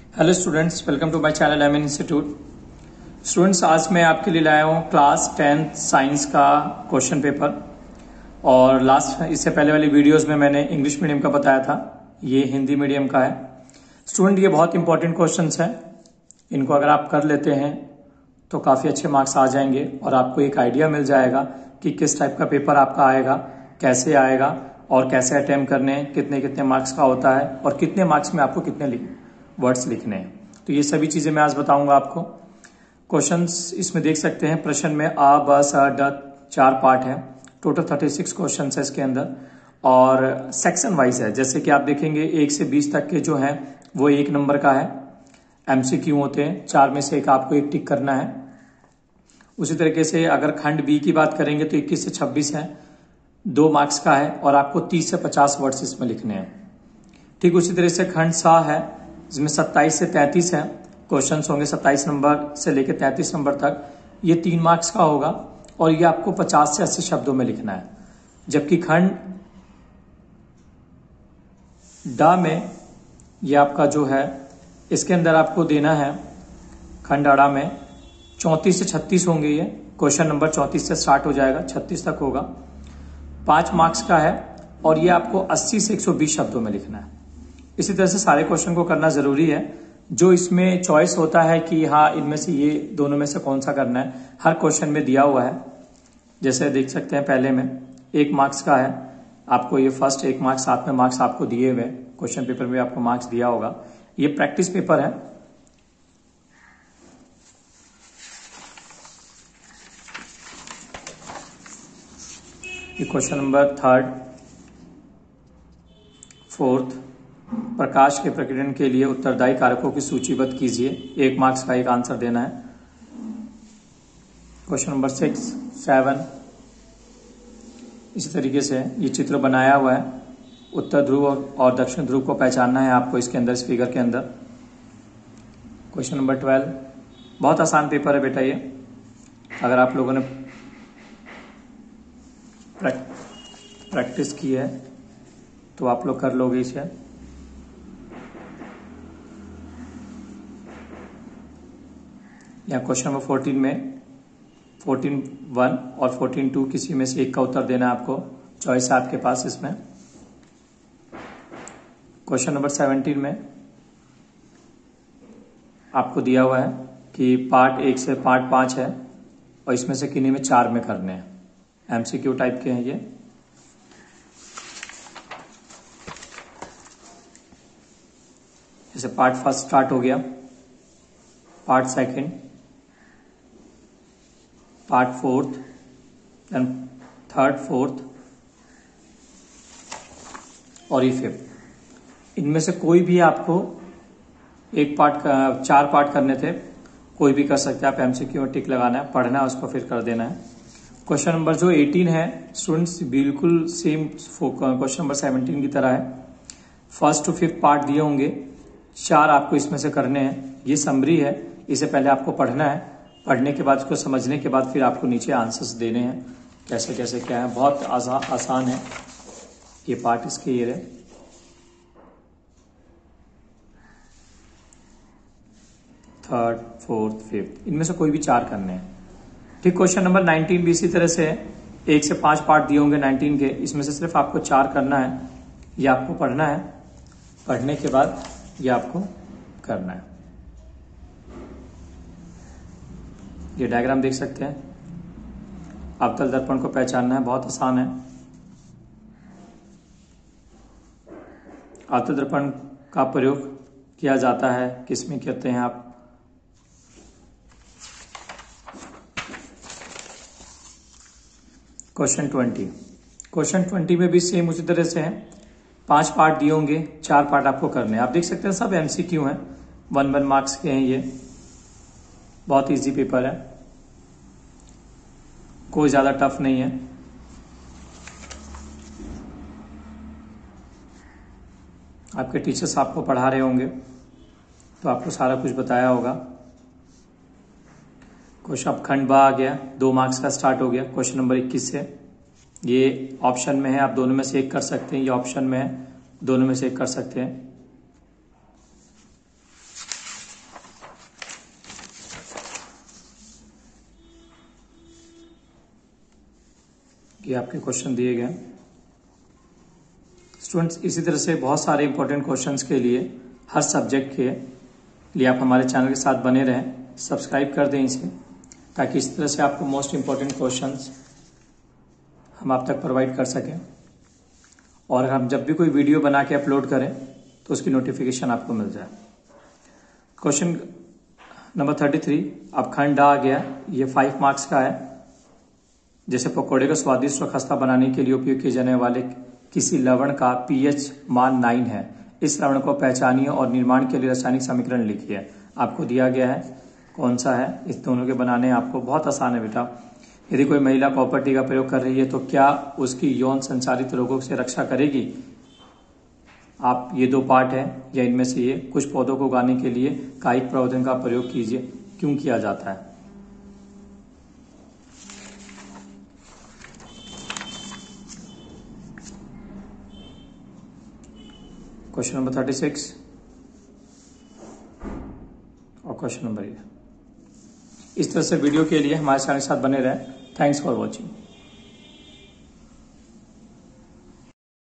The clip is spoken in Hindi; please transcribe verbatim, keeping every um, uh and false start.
Hello students, welcome to my channel M N institute. Students, आज मैं आपके लिए लाया हूँ क्लास टेंथ साइंस का क्वेश्चन पेपर। और लास्ट इससे पहले वाली वीडियोस में मैंने इंग्लिश मीडियम का बताया था, ये हिंदी मीडियम का है। स्टूडेंट, ये बहुत इंपॉर्टेंट क्वेश्चंस हैं। इनको अगर आप कर लेते हैं तो काफ़ी अच्छे मार्क्स आ जाएंगे और आपको एक आइडिया मिल जाएगा कि किस टाइप का पेपर आपका आएगा, कैसे आएगा और कैसे अटेम्प्ट करने हैं, कितने कितने मार्क्स का होता है और कितने मार्क्स में आपको कितने वर्ड्स लिखने हैं। तो ये सभी चीजें मैं आज बताऊंगा आपको। क्वेश्चंस इसमें देख सकते हैं, प्रश्न में आ ब स ड चार पार्ट है। टोटल थर्टी सिक्स क्वेश्चन है इसके अंदर और सेक्शन वाइज है। जैसे कि आप देखेंगे एक से बीस तक के जो है वो एक नंबर का है, एमसीक्यू होते हैं, चार में से एक आपको एक टिक करना है। उसी तरीके से अगर खंड बी की बात करेंगे तो इक्कीस से छब्बीस है, दो मार्क्स का है और आपको तीस से पचास वर्ड्स इसमें लिखने हैं। ठीक उसी तरह से खंड सा है जिसमें सत्ताईस से तैंतीस है, क्वेश्चंस होंगे सत्ताईस नंबर से लेकर तैंतीस नंबर तक। ये तीन मार्क्स का होगा और ये आपको पचास से अस्सी शब्दों में लिखना है। जबकि खंड डा में ये आपका जो है इसके अंदर आपको देना है, खंड अड़ा में चौंतीस से छत्तीस होंगे। ये क्वेश्चन नंबर चौंतीस से स्टार्ट हो जाएगा, छत्तीस तक होगा, पांच मार्क्स का है और ये आपको अस्सी से एक सौ बीस शब्दों में लिखना है। इसी तरह से सारे क्वेश्चन को करना जरूरी है। जो इसमें चॉइस होता है कि हाँ इनमें से ये दोनों में से कौन सा करना है, हर क्वेश्चन में दिया हुआ है। जैसे देख सकते हैं पहले में एक मार्क्स का है, आपको ये फर्स्ट एक मार्क्स, साथ में मार्क्स आपको दिए हुए, क्वेश्चन पेपर में आपको मार्क्स दिया होगा। ये प्रैक्टिस पेपर है। ये क्वेश्चन नंबर थर्ड फोर्थ, प्रकाश के प्रकीर्णन के लिए उत्तरदायी कारकों की सूचीबद्ध कीजिए। एक मार्क्स का एक आंसर देना है। क्वेश्चन नंबर सिक्स सेवन इसी तरीके से ये चित्र बनाया हुआ है, उत्तर ध्रुव और दक्षिण ध्रुव को पहचानना है आपको इसके अंदर, इस फिगर के अंदर। क्वेश्चन नंबर ट्वेल्व, बहुत आसान पेपर है बेटा ये, अगर आप लोगों ने प्रैक्टिस की है तो आप लोग कर लोगे इसे। यहाँ क्वेश्चन नंबर फोर्टीन में फोर्टीन वन और फोर्टीन टू किसी में से एक का उत्तर देना है आपको, चॉइस है आपके पास इसमें। क्वेश्चन नंबर सेवनटीन में आपको दिया हुआ है कि पार्ट एक से पार्ट पांच है और इसमें से किन्हीं में चार में करने हैं, एमसीक्यू टाइप के हैं ये। जैसे पार्ट फर्स्ट स्टार्ट हो गया, part second, part fourth, then third fourth और ये फिफ्थ। इनमें से कोई भी आपको एक पार्ट का, चार पार्ट करने थे, कोई भी कर सकते हैं आप। एमसीक्यू में टिक लगाना है, पढ़ना है, उसको फिर कर देना है। क्वेश्चन नंबर जो अठारह है स्टूडेंट्स, बिल्कुल सेम क्वेश्चन नंबर सत्रह की तरह है। फर्स्ट टू फिफ्थ पार्ट दिए होंगे, चार आपको इसमें से करने हैं। ये समरी है, इसे पहले आपको पढ़ना है, पढ़ने के बाद इसको समझने के बाद फिर आपको नीचे आंसर्स देने हैं, कैसे कैसे क्या है। बहुत आसा, आसान है ये पार्ट इसके। ये रहे थर्ड फोर्थ फिफ्थ, इनमें से कोई भी चार करने हैं। ठीक, क्वेश्चन नंबर नाइनटीन भी इसी तरह से है, एक से पांच पार्ट दिए होंगे नाइनटीन के, इसमें से सिर्फ आपको चार करना है। ये आपको पढ़ना है, पढ़ने के बाद ये आपको करना है। ये डायग्राम देख सकते हैं, अवतल दर्पण को पहचानना है, बहुत आसान है। अवतल दर्पण का प्रयोग किया जाता है, किसमें कहते हैं आप? Question twenty. क्वेश्चन ट्वेंटी में भी सेम उसी तरह से है, पांच पार्ट दिए होंगे, चार पार्ट आपको करने हैं। आप देख सकते हैं सब एमसीक्यू हैं, वन वन मार्क्स के हैं। ये बहुत इजी पेपर है, कोई ज्यादा टफ नहीं है। आपके टीचर्स आपको पढ़ा रहे होंगे तो आपको सारा कुछ बताया होगा। क्वेश्चन अब खंड बा आ गया, दो मार्क्स का स्टार्ट हो गया, क्वेश्चन नंबर इक्कीस से। ये ऑप्शन में है, आप दोनों में से एक कर सकते हैं। ये ऑप्शन में है, दोनों में से एक कर सकते हैं। ये आपके क्वेश्चन दिए गए। स्टूडेंट्स, इसी तरह से बहुत सारे इंपॉर्टेंट क्वेश्चंस के लिए, हर सब्जेक्ट के लिए आप हमारे चैनल के साथ बने रहें, सब्सक्राइब कर दें इसे, ताकि इस तरह से आपको मोस्ट इंपॉर्टेंट क्वेश्चंस हम आप तक प्रोवाइड कर सकें। और हम जब भी कोई वीडियो बना के अपलोड करें तो उसकी नोटिफिकेशन आपको मिल जाए। क्वेश्चन नंबर थर्टी थ्री, अब खंड आ गया, ये फाइव मार्क्स का है। जैसे पकौड़े को स्वादिष्ट और खस्ता बनाने के लिए उपयोग किए जाने वाले किसी लवण का पीएच मान नाइन है, इस लवण को पहचानिए और निर्माण के लिए रासायनिक समीकरण लिखिए। आपको दिया गया है कौन सा है, इस दोनों के बनाने आपको बहुत आसान है बेटा। यदि कोई महिला कॉपर टी का प्रयोग कर रही है तो क्या उसकी यौन संचालित रोगों से रक्षा करेगी? आप ये दो पार्ट है या इनमें से ये, कुछ पौधों को उगाने के लिए कायिक प्रवर्धन का प्रयोग कीजिए, क्यों किया जाता है? क्वेश्चन नंबर थर्टी सिक्स और क्वेश्चन नंबर ये। इस तरह से वीडियो के लिए हमारे चैनल के साथ बने रहें। Thanks for watching.